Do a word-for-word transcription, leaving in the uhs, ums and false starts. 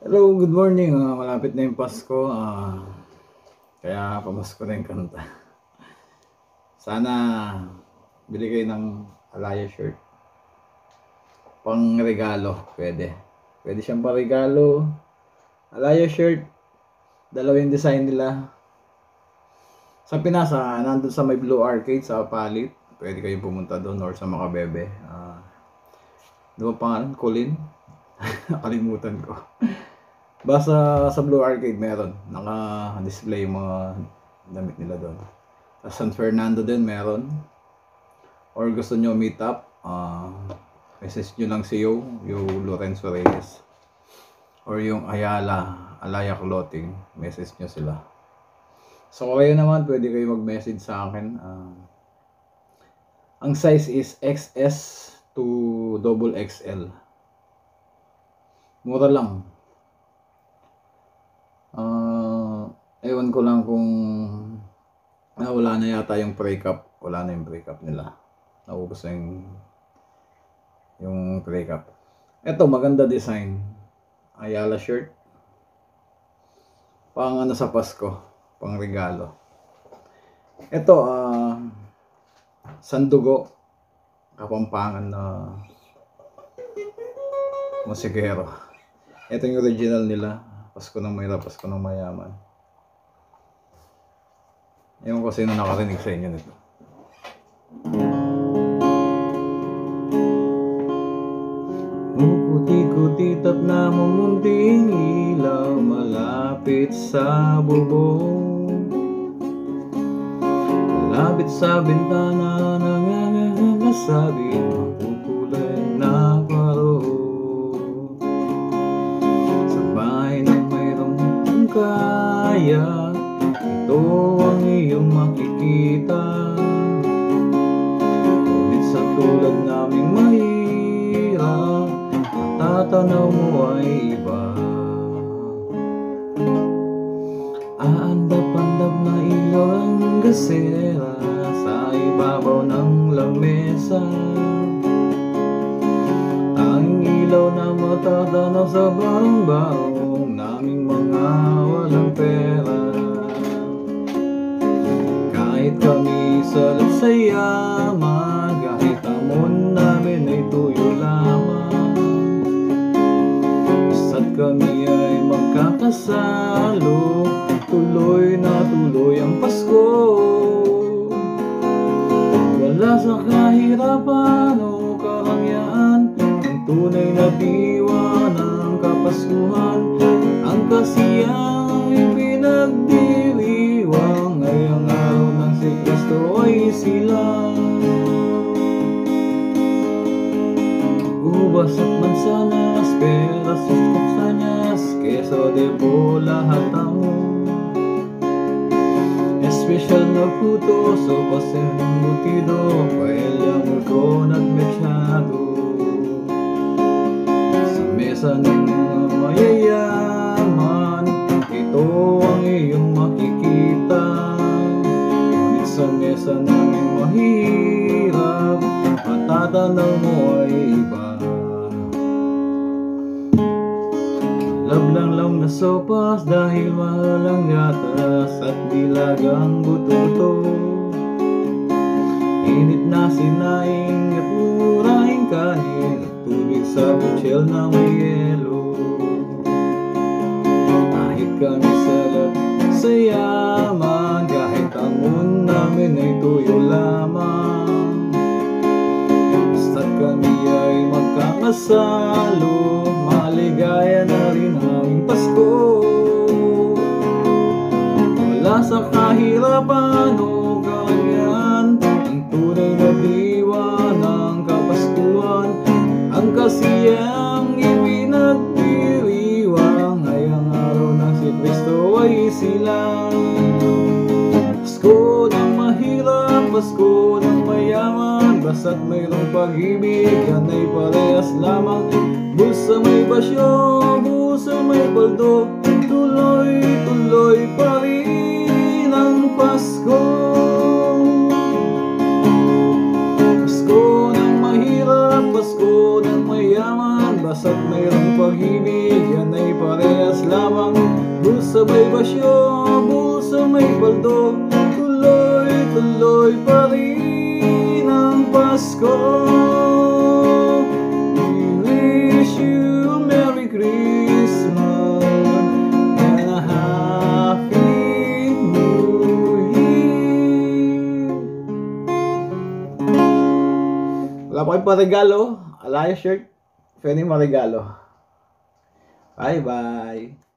Hello, good morning. Uh, malapit na yung Pasko. Uh, kaya pamasko na yung kanta. Sana bili kayo ng ALAYA shirt. Pang regalo, pwede. Pwede siyang pang regalo. ALAYA shirt. Dalawa yung design nila. Sa Pinas, uh, nandun sa may Blue Arcade sa Palit. Pwede kayong pumunta doon or sa Makabebe. Uh, Doon pangalan? Colin? Nakalimutan ko. Basta sa Blue Arcade meron. Naka-display yung mga damit nila doon. Sa San Fernando din meron. Or gusto nyo meet up, uh, message nyo lang si Yo, yung Lorenzo Reyes. Or yung Ayala, ALAYA Clothing. Message nyo sila. So kayo naman, pwede kayo mag-message sa akin. Uh, ang size is X S to double X L. Mura lang. Uh, ewan ko lang kung ah, wala na yata yung breakup. Wala na yung breakup nila. Naubos na yung yung breakup. Eto, maganda design. Ayala shirt. Pang ano sa Pasko. Pang regalo. Eto, uh, Sandugo. Kapampangan na musikero. Ito yung original nila. Pasko ng mahirap, Pasko ng mayaman. Ewan ko sino nakarinig sa inyo nito. Ukuti-kuti-tap na mumunting ilaw malapit sa bubong. Malapit sa bintana nangangasabi makukulay na paro. Kaya ito ang iyong makikita. Ngunit sa tulad naming mahirap, matatanaw mo ay iba. Aandap-andap na ilaw ang gasera sa ibabaw ng lamesa. Ang ilaw na matatanaw sa barong-barong naming mga walang pera. Kahit kami salat sa yaman, kahit amon namin ay tuyo lamang, basta't kami ay magkakasalo, tuloy na tuloy ang Pasko. Wala sa kahirapan o karangyaan, ang tunay na diwa ng Kapaskuhan. Ang kasiyang ipinagdiriwang ngayong araw ng si Kristo ay sila. Ubas at mansanas, peras at kutsanyas, keso de po lahat amo. Espesyal na puto, sopas en embutido, paella, mulkon at mechado. Sa mesa ng mga mayayaman, ito ang iyong makikita. Ngunit sa mesa naming mahirap, matatanaw mo ay iba. Lablang-lang na sopas dahil walang gatas at dilagang bututo. Init na sinaing at murahing kanin at tubig sa butsyel na may yelo. Kahit kami salat sa yaman, kahit amon namin ay tuyo lamang, basta't kami ay magkakasalo, maligaya na rin aming Pasko. Wala sa kahirapan o karangyaan, ang tunay na diwa ng Kapaskuhan. Ang kasiyang ipinagdiriwang ngayong araw ng si Kristo ay sila. Pasko ng mahirap, Pasko ng mayaman, basta't mayroong pag-ibig, yan ay parehas lamang. Busa may basyo, busa may paldo, tuloy-tuloy pa rin ang Pasko. Pasko ng mahirap, Pasko ng mayaman, basta't mayroong pag-ibig, yan ay parehas lamang. Bulsa may basyo, bulsa may paldo, tuloy-tuloy pa rin ang Pasko. We wish you a Merry Christmas and a Happy New Year. Wala pa kayong paregalo? Alaya shirt, pwede maregalo. Bye bye.